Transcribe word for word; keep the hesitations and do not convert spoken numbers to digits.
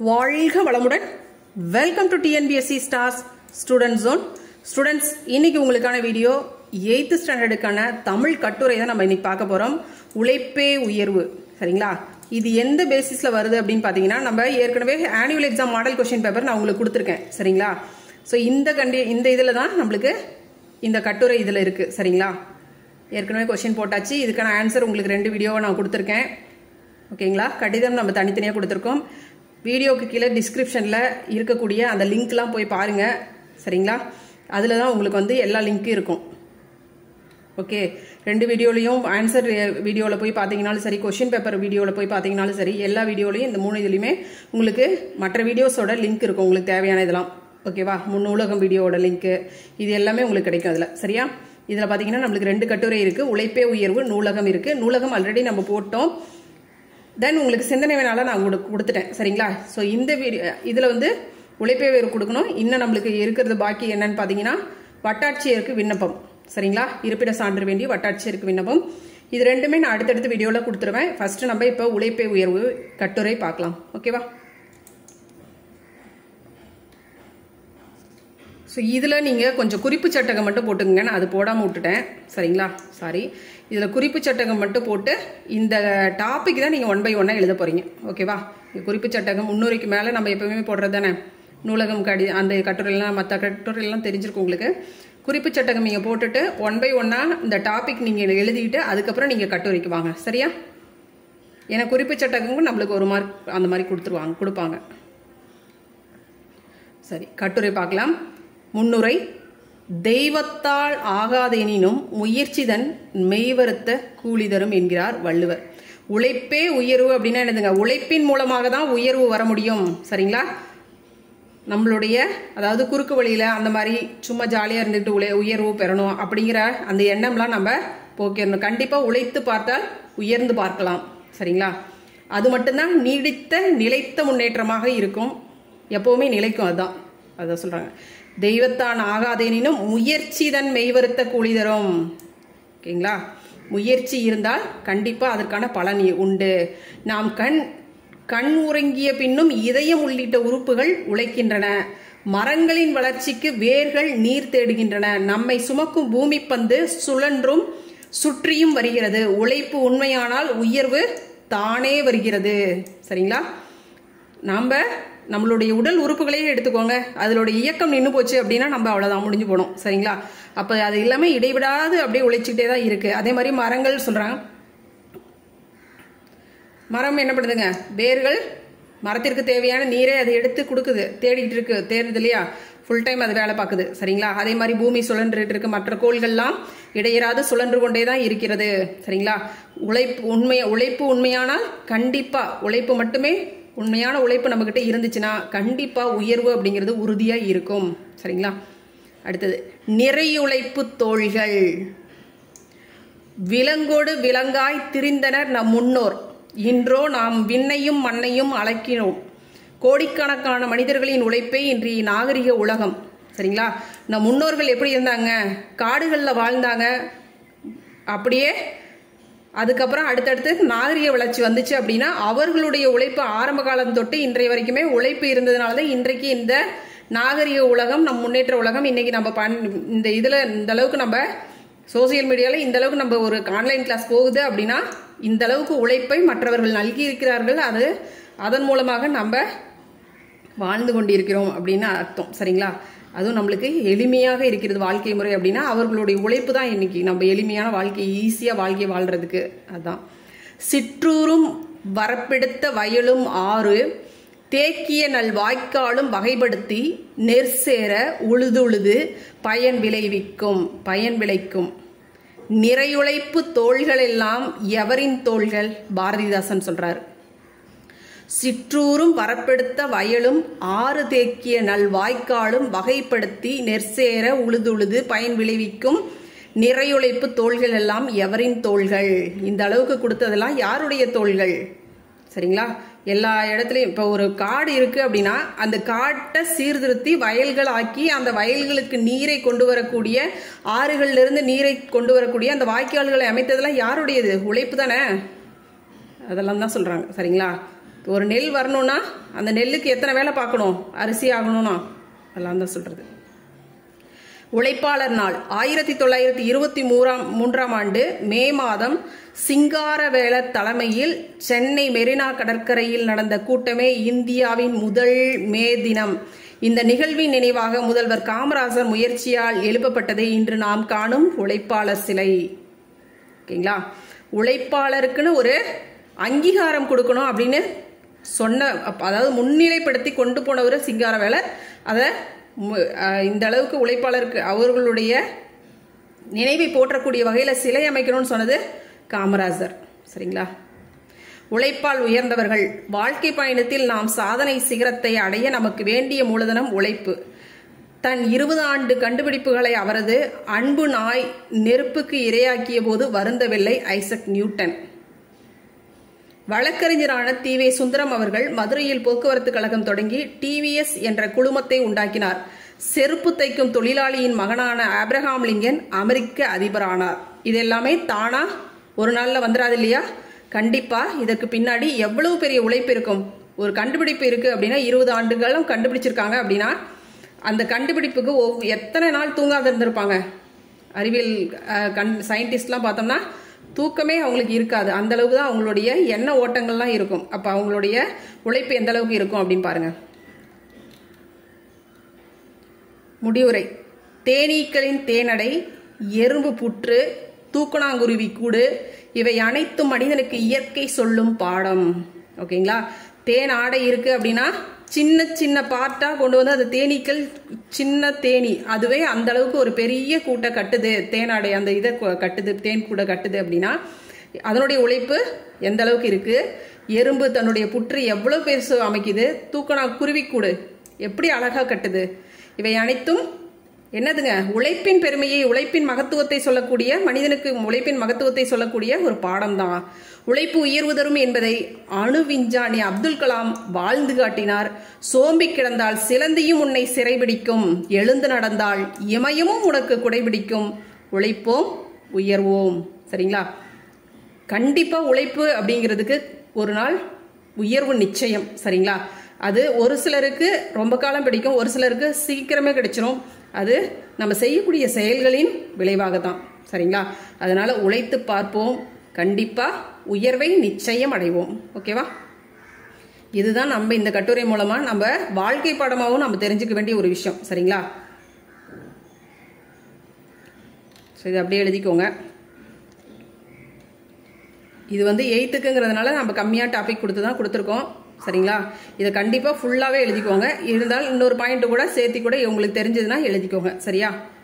வாழ்க வளமுடன். Welcome to TNPSC stars student zone. Students, இன்னைக்கு உங்களுக்கான வீடியோ எயித்து ஸ்டாண்டர்டுக்கான தமிழ் கட்டுரை தான் நம்ம இன்னைக்கு பார்க்க போறோம். உழைப்பே உயர்வு. சரிங்களா? இது எந்த பேசிஸ்ல வருது அப்படின்னு பாத்தீங்கன்னா, நம்ம ஏற்கனவே annual exam model question paper நான் உங்களுக்கு கொடுத்துருக்கேன். சரிங்களா? ஸோ இந்த கண்டி இந்த இதில் தான் நம்மளுக்கு இந்த கட்டுரை இதில் இருக்கு. சரிங்களா? ஏற்கனவே கொஸ்டின் போட்டாச்சு. இதுக்கான ஆன்சர் உங்களுக்கு ரெண்டு வீடியோவை நான் கொடுத்துருக்கேன். ஓகேங்களா? கடிதம் நம்ம தனித்தனியாக கொடுத்துருக்கோம். வீடியோக்கு கீழே டிஸ்கிரிப்ஷனில் இருக்கக்கூடிய அந்த லிங்க்லாம் போய் பாருங்கள். சரிங்களா? அதில் தான் உங்களுக்கு வந்து எல்லா லிங்க்கும் இருக்கும். ஓகே, ரெண்டு வீடியோலையும் ஆன்சர் வீடியோவில் போய் பார்த்தீங்கனாலும் சரி, கொஷின் பேப்பர் வீடியோவில் போய் பார்த்தீங்கனாலும் சரி, எல்லா வீடியோலையும் இந்த மூணு இதுலையுமே உங்களுக்கு மற்ற வீடியோஸோட லிங்க் இருக்கும். உங்களுக்கு தேவையான இதெல்லாம் ஓகேவா? முன்னூலகம் வீடியோவோட லிங்க்கு இது எல்லாமே உங்களுக்கு கிடைக்கும் அதில். சரியா? இதில் பார்த்தீங்கன்னா நம்மளுக்கு ரெண்டு கட்டுரை இருக்குது. உழைப்பே உயர்வு, நூலகம் இருக்குது. நூலகம் ஆல்ரெடி நம்ம போட்டோம். தென் உங்களுக்கு சிந்தனை வேணால நான் உங்களுக்கு கொடுத்துட்டேன். சரிங்களா? ஸோ இந்த வீடியோ இதில் வந்து உழைப்பே உயர்வு கொடுக்கணும். இன்னும் நம்மளுக்கு இருக்கிறது பாக்கி என்னன்னு பார்த்தீங்கன்னா, வட்டாட்சியருக்கு விண்ணப்பம். சரிங்களா? இருப்பிட சான்று வேண்டிய வட்டாட்சியருக்கு விண்ணப்பம். இது ரெண்டுமே நான் அடுத்தடுத்த வீடியோவில் கொடுத்துருவேன். ஃபர்ஸ்ட் நம்ம இப்போ உழைப்பே உயர்வு கட்டுரை பார்க்கலாம். ஓகேவா? ஸோ இதில் நீங்கள் கொஞ்சம் குறிப்பு சட்டகம் மட்டும் போட்டுங்க. நான் அது போடாமல் விட்டுட்டேன். சரிங்களா? சாரி. இதில் குறிப்பு சட்டகம் மட்டும் போட்டு இந்த டாபிக் தான் நீங்கள் ஒன் பை ஒன்னாக எழுத போகிறீங்க. ஓகேவா? குறிப்பு சட்டகம் முன்னுரைக்கு மேலே நம்ம எப்பவுமே போடுறது தானே. நூலகம் கடி அந்த கட்டுரைலாம் மற்ற கட்டுரைலாம் தெரிஞ்சிருக்கும் உங்களுக்கு. குறிப்பு சட்டகம் நீங்கள் போட்டுட்டு ஒன் பை ஒன்னாக இந்த டாபிக் நீங்கள் எழுதிட்டு அதுக்கப்புறம் நீங்கள் கட்டுரைக்கு வாங்க. சரியா? ஏன்னா குறிப்பு சட்டகம் நம்மளுக்கு ஒரு மார்க் அந்த மாதிரி கொடுத்துருவாங்க கொடுப்பாங்க. சரி, கட்டுரை பார்க்கலாம். முன்னுரை. தெய்வத்தால் ஆகாதெனினும் முயற்சிதன் மெய்வருத்த கூலி தரும் என்கிறார் வள்ளுவர். உழைப்பே உயர்வு அப்படின்னா என்னதுங்க? உழைப்பின் மூலமாக தான் உயர்வு வர முடியும். சரிங்களா? நம்மளுடைய அதாவது குறுக்கு வழியில அந்த மாதிரி சும்மா ஜாலியா இருந்துட்டு உழை உயர்வு பெறணும் அப்படிங்கிற அந்த எண்ணம்லாம் நம்ம போக்கிடணும். கண்டிப்பா உழைத்து பார்த்தால் உயர்ந்து பார்க்கலாம். சரிங்களா? அது மட்டும்தான் நீடித்த நிலைத்த முன்னேற்றமாக இருக்கும். எப்பவுமே நிலைக்கும். அதுதான் அதான் சொல்றாங்க. தெய்வத்தான் ஆகாதேனும் முயற்சி தன் மெய்வருத்த கூலி தரும். ஓகேங்களா? முயற்சி இருந்தால் கண்டிப்பா அதற்கான பலன் உண்டு. நாம் கண் கண் உறங்கிய பின்னும் இதயம் உள்ளிட்ட உறுப்புகள் உழைக்கின்றன. மரங்களின் வளர்ச்சிக்கு வேர்கள் நீர் தேடுகின்றன. நம்மை சுமக்கும் பூமி பந்து சுழன்றும் சுற்றியும் வருகிறது. உழைப்பு உண்மையானால் உயர்வு தானே வருகிறது. சரிங்களா? நாம நம்மளுடைய உடல் உறுப்புகளையே எடுத்துக்கோங்க. அதனுடைய இயக்கம் நின்று போச்சு அப்படின்னா நம்ம அவ்வளவுதான், முடிஞ்சு போனோம். சரிங்களா? அப்ப அது எல்லாமே இடைவிடாது அப்படியே உழைச்சிக்கிட்டே தான் இருக்கு. அதே மாதிரி மரங்கள் சொல்றாங்க. மரம் என்ன பண்ணுதுங்க? வேர்கள் மரத்திற்கு தேவையான நீரை அதை எடுத்து கொடுக்குது, தேடிட்டு இருக்கு, தேடுது இல்லையா? ஃபுல் டைம் அது வேலை பார்க்குது. சரிங்களா? அதே மாதிரி பூமி சுழன்றுட்டு இருக்கு. மற்ற கோள்கள்லாம் இடையராது சுழன்று கொண்டே தான் இருக்கிறது. சரிங்களா? உழைப்பு உண்மை உழைப்பு உண்மையானால் கண்டிப்பா உழைப்பு மட்டுமே உண்மையான உழைப்பு நம்ம கிட்ட இருந்துச்சுன்னா கண்டிப்பா உயர்வு அப்படிங்கிறது உறுதியா இருக்கும். சரிங்களா? அடுத்தது நிறையுழைப்பு தோள்கள். விலங்கோடு விலங்காய் திரிந்தனர் நம் முன்னோர். இன்றோ நாம் விண்ணையும் மண்ணையும் அளக்கினோம். கோடிக்கணக்கான மனிதர்களின் உழைப்பே இன்றைய நாகரிக உலகம். சரிங்களா? நம் முன்னோர்கள் எப்படி இருந்தாங்க? காடுகளில் வாழ்ந்தாங்க. அப்படியே அதுக்கப்புறம் அடுத்தடுத்து நாகரிக வளர்ச்சி வந்துச்சு அப்படின்னா அவர்களுடைய உழைப்பு ஆரம்ப காலம் தொட்டு இன்றைய வரைக்குமே உழைப்பு இருந்ததுனால தான் இன்றைக்கு இந்த நாகரிக உலகம், நம் முன்னேற்ற உலகம் இன்னைக்கு நம்ம பண் இந்த இதில் இந்த அளவுக்கு நம்ம சோசியல் மீடியாவில் இந்த அளவுக்கு நம்ம ஒரு ஆன்லைன் கிளாஸ் போகுது அப்படின்னா இந்த அளவுக்கு உழைப்பை மற்றவர்கள் நல்கி இருக்கிறார்கள். அது அதன் மூலமாக நம்ம வாழ்ந்து கொண்டிருக்கிறோம் அப்படின்னு அர்த்தம். சரிங்களா? அதுவும் நம்மளுக்கு எளிமையாக இருக்கிறது வாழ்க்கை முறை அப்படின்னா அவர்களுடைய உழைப்பு தான் இன்னைக்கு நம்ம எளிமையான வாழ்க்கை, ஈஸியாக வாழ்க்கை வாழ்றதுக்கு. அதுதான். சிற்றூரும் வரப்பெடுத்த வயலும் ஆறு தேக்கிய நல் வாய்க்காலும் வகைப்படுத்தி நெற்சேர உழுதுழுது பயன் விளைவிக்கும் பயன் விளைக்கும். நிறையுழைப்பு தோள்கள் எல்லாம் எவரின் தோள்கள்? பாரதிதாசன் சொல்றார். சிற்றூரும் வரப்பெடுத்த வயலும் ஆறு தேக்கிய நல் வாய்க்காலும் வகைப்படுத்தி நெற்சேர உழுதுழுது பயன் விளைவிக்கும். நிறையுழைப்பு தோள்கள் எல்லாம் எவரின் தோள்கள்? இந்த அளவுக்கு கொடுத்ததெல்லாம் யாருடைய தோள்கள்? சரிங்களா? எல்லா இடத்துலையும் இப்போ ஒரு காடு இருக்கு அப்படின்னா அந்த காட்டை சீர்திருத்தி வயல்கள் ஆக்கி அந்த வயல்களுக்கு நீரை கொண்டு வரக்கூடிய, ஆறுகள்ல இருந்து நீரை கொண்டு வரக்கூடிய அந்த வாய்க்கால்களை அமைத்ததெல்லாம் யாருடையது? உழைப்பு தானே. அதெல்லாம் தான் சொல்றாங்க. சரிங்களா? ஒரு நெல் வரணும்னா அந்த நெல்லுக்கு எத்தனை வேலை பார்க்கணும், அரிசி ஆகணும்னா அதெல்லாம் தான் சொல்றது. உழைப்பாளர் நாள் ஆயிரத்தி தொள்ளாயிரத்தி இருபத்தி மூறாம் மூன்றாம் ஆண்டு மே மாதம் சிங்காரவேலர் தலைமையில் சென்னை மெரினா கடற்கரையில் நடந்த கூட்டமே இந்தியாவின் முதல் மே தினம். இந்த நிகழ்வின் நினைவாக முதல்வர் காமராஜர் முயற்சியால் எழுப்பப்பட்டதே இன்று நாம் காணும் உழைப்பாளர் சிலை. ஓகேங்களா? உழைப்பாளருக்குன்னு ஒரு அங்கீகாரம் கொடுக்கணும் அப்படின்னு சொன்ன, அதாவது முன்னிலைப்படுத்தி கொண்டு போனவர் சிங்காரவேலர். அதை இந்த அளவுக்கு உழைப்பாளருக்கு அவர்களுடைய நினைவை போற்றக்கூடிய வகையில் சிலை அமைக்கணும்னு சொன்னது காமராஜர். சரிங்களா? உழைப்பால் உயர்ந்தவர்கள். வாழ்க்கை பயணத்தில் நாம் சாதனை சிகரத்தை அடைய நமக்கு வேண்டிய மூலதனம் உழைப்பு. தன் இருபது ஆண்டு கண்டுபிடிப்புகளை அவரது அன்பு நாய் நெருப்புக்கு இரையாக்கிய போது வருந்தவில்லை ஐசக் நியூட்டன். வழக்கறிஞரான தி வே சுந்தரம் அவர்கள் மதுரையில் போக்குவரத்து கழகம் தொடங்கி டிவிஎஸ் என்ற குழுமத்தை உண்டாக்கினார். செருப்பு தைக்கும் தொழிலாளியின் மகனான ஆப்ரஹாம் லிங்கன் அமெரிக்க அதிபரானார். இது எல்லாமே தானா ஒரு நாள்ல வந்துடாது இல்லையா? கண்டிப்பா இதற்கு பின்னாடி எவ்வளவு பெரிய உழைப்பு இருக்கும். ஒரு கண்டுபிடிப்பு இருக்கு அப்படின்னா இருபது ஆண்டுகளும் கண்டுபிடிச்சிருக்காங்க அப்படின்னா அந்த கண்டுபிடிப்புக்கு எத்தனை நாள் தூங்காத இருந்திருப்பாங்க. அறிவியல் கண் சயின்டிஸ்ட்லாம் பார்த்தோம்னா தூக்கமே அவங்களுக்கு இருக்காது. அந்த அளவுக்கு தான் அவங்களுடைய எண்ண ஓட்டங்கள்லாம் இருக்கும். அப்ப அவங்களுடைய உழைப்பு எந்த அளவுக்கு இருக்கும் அப்படின்னு பாருங்க. முடிவுரை. தேனீக்களின் தேனடை, எறும்பு புற்று, தூக்கணாங்குருவி கூடு இவை அனைத்தும் மனிதனுக்கு இயற்கை சொல்லும் பாடம். ஓகேங்களா? தேன் ஆடை இருக்கு அப்படின்னா சின்ன சின்ன பார்ட்டா கொண்டு வந்து அது தேனீக்கள் சின்ன தேனி அதுவே அந்த அளவுக்கு ஒரு பெரிய கூட்டை கட்டுது, தேனாடை அந்த இதை கட்டுது, தேன் கூட கட்டுது அப்படின்னா அதனுடைய உழைப்பு எந்த அளவுக்கு இருக்கு. எறும்பு தன்னுடைய புற்று எவ்வளவு பெருசு அமைக்குது, தூக்கணா குருவிக்கூடு எப்படி அழகா கட்டுது. இவை அனைத்தும் என்னதுங்க? உழைப்பின் பெருமையை, உழைப்பின் மகத்துவத்தை சொல்லக்கூடிய, மனிதனுக்கு உழைப்பின் மகத்துவத்தை சொல்லக்கூடிய ஒரு பாடம் தான். உழைப்பு உயர்வு தரும் என்பதை அணு விஞ்ஞானி அப்துல் கலாம் வாழ்ந்து காட்டினார். சோம்பி கிடந்தால் சிலந்தியும் உன்னை சிறைபிடிக்கும், எழுந்து நடந்தால் இமயமும் உனக்கு குடைபிடிக்கும். உழைப்போம் உயர்வோம். சரிங்களா? கண்டிப்பா உழைப்பு அப்படிங்கிறதுக்கு ஒரு நாள் உயர்வு நிச்சயம். சரிங்களா? அது ஒரு சிலருக்கு ரொம்ப காலம் பிடிக்கும், ஒரு சிலருக்கு சீக்கிரமே கிடைச்சிரும். அது நம்ம செய்யக்கூடிய செயல்களின் விளைவாக தான். சரிங்களா? அதனால உழைத்து பார்ப்போம், கண்டிப்பா உயர்வை நிச்சயம் அடைவோம். ஓகேவா? இதுதான் நம்ம இந்த கட்டுரை மூலமா நம்ம வாழ்க்கை பாடமாகவும் நம்ம தெரிஞ்சுக்க வேண்டிய ஒரு விஷயம். சரிங்களா? இது அப்படியே எழுதிக்கோங்க. இது வந்து எயித்துக்குங்கிறதுனால நம்ம கம்மியா டாபிக் கொடுத்து தான் கொடுத்துருக்கோம். சரிங்களா? இதை கண்டிப்பா ஃபுல்லாவே எழுதிக்கோங்க. இருந்தால் இன்னொரு பாயிண்ட் கூட சேர்த்து கூட உங்களுக்கு தெரிஞ்சதுன்னா எழுதிக்கோங்க. சரியா?